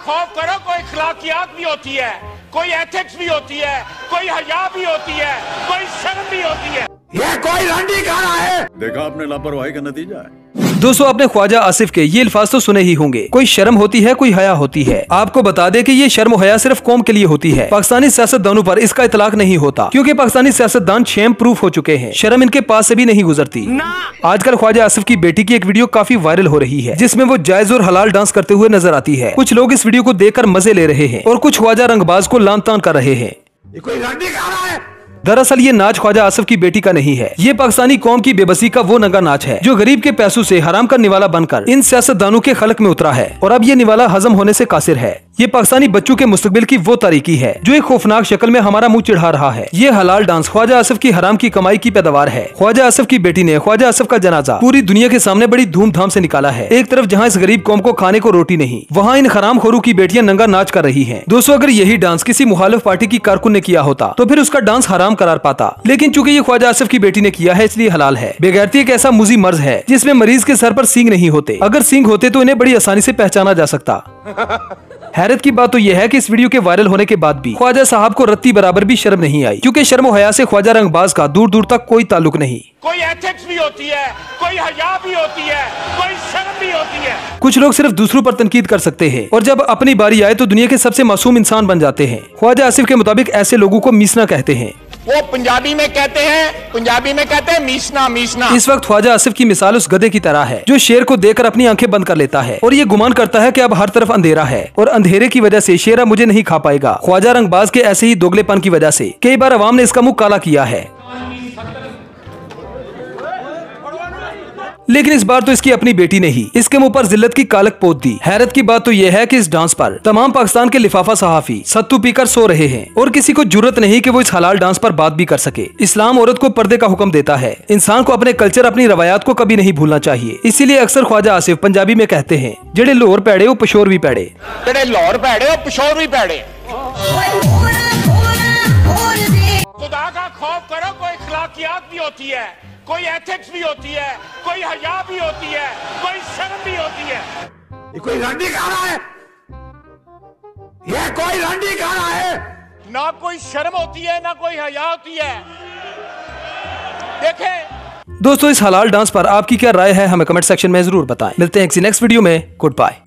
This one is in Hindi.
खौफ करो, कोई अखलाकियात भी होती है, कोई एथिक्स भी होती है, कोई हया भी होती है, कोई शर्म भी होती है। ये कोई रंडी खाना है। देखा आपने लापरवाही का नतीजा है। दोस्तों आपने ख्वाजा आसिफ के ये अल्फाज तो सुने ही होंगे, कोई शर्म होती है, कोई हया होती है। आपको बता दें कि ये शर्म और हया सिर्फ कौम के लिए होती है, पाकिस्तानी सियासतदानों पर इसका इतलाक नहीं होता, क्योंकि पाकिस्तानी सियासतदान शेम प्रूफ हो चुके हैं। शर्म इनके पास से भी नहीं गुजरती। आजकल ख्वाजा आसिफ की बेटी की एक वीडियो काफी वायरल हो रही है, जिसमें वो जायज और हलाल डांस करते हुए नजर आती है। कुछ लोग इस वीडियो को देखकर मजे ले रहे हैं और कुछ ख्वाजा रंगबाज को लान तान कर रहे हैं। ये कोई रंडी खाना है। दरअसल ये नाच ख्वाजा आसिफ की बेटी का नहीं है, ये पाकिस्तानी कौम की बेबसी का वो नंगा नाच है जो गरीब के पैसों से हराम का निवाला बनकर इन सियासतदानों के खलक में उतरा है और अब ये निवाला हजम होने से कासिर है। ये पाकिस्तानी बच्चों के मुस्तकबिल की वो तारीकी है जो एक खौफनाक शक्ल में हमारा मुंह चिढ़ा रहा है। ये हलाल डांस ख्वाजा आसिफ की हराम की कमाई की पैदावार है। ख्वाजा आसिफ की बेटी ने ख्वाजा आसिफ का जनाजा पूरी दुनिया के सामने बड़ी धूमधाम से निकाला है। एक तरफ जहाँ इस गरीब कौम को खाने को रोटी नहीं, वहाँ इन हराम खोरों की बेटियां नंगा नाच कर रही है। दोस्तों अगर यही डांस किसी मुखालिफ पार्टी की कारकुन ने किया होता तो फिर उसका डांस हराम करार पाता, लेकिन चूंकि ये ख्वाजा आसिफ की बेटी ने किया है इसलिए हलाल है। बेगैरती एक ऐसा मुजी मर्ज है जिसमें मरीज के सर पर सींग नहीं होते, अगर सींग होते तो इन्हें बड़ी आसानी से पहचाना जा सकता। हैरत की बात तो यह है कि इस वीडियो के वायरल होने के बाद भी ख्वाजा साहब को रत्ती बराबर भी शर्म नहीं आई, क्योंकि शर्म और हया से ख्वाजा रंगबाज का दूर दूर तक कोई ताल्लुक नहीं। कोई एथिक्स भी होती है, कोई हया भी होती है, कोई शर्म भी होती है। कुछ लोग सिर्फ दूसरों पर तनकीद कर सकते हैं और जब अपनी बारी आए तो दुनिया के सबसे मासूम इंसान बन जाते हैं। ख्वाजा आसिफ के मुताबिक ऐसे लोगों को मीसना कहते हैं। वो पंजाबी में कहते हैं मीसना मीसना। इस वक्त ख्वाजा आसिफ की मिसाल उस गधे की तरह है जो शेर को देखकर अपनी आंखें बंद कर लेता है और ये गुमान करता है कि अब हर तरफ अंधेरा है और अंधेरे की वजह से शेर अब मुझे नहीं खा पाएगा। ख्वाजा रंगबाज के ऐसे ही दोगलेपन की वजह से कई बार अवाम ने इसका मुंह काला किया है, लेकिन इस बार तो इसकी अपनी बेटी ने ही इसके मुंह पर जिल्लत की कालक पोत दी। हैरत की बात तो यह है कि इस डांस पर तमाम पाकिस्तान के लिफाफा सहाफी सत्तू पीकर सो रहे हैं और किसी को जुर्रत नहीं कि वो इस हलाल डांस पर बात भी कर सके। इस्लाम औरत को पर्दे का हुक्म देता है, इंसान को अपने कल्चर अपनी रवायात को कभी नहीं भूलना चाहिए। इसीलिए अक्सर ख्वाजा आसिफ पंजाबी में कहते हैं, जेड़े लाहौर पैड़े वो पशोर भी पैड़े। खुदा का खौफ करो, कोई अखलाकियात भी होती है, कोई एथिक्स भी होती है, कोई हया भी होती है, कोई शर्म भी होती है। ये कोई रंडी खाना है। ये कोई रंडी खाना है। ना कोई शर्म होती है, ना कोई हया होती है। देखें दोस्तों इस हलाल डांस पर आपकी क्या राय है हमें कमेंट सेक्शन में जरूर बताएं। मिलते हैं किसी नेक्स्ट वीडियो में। Good bye.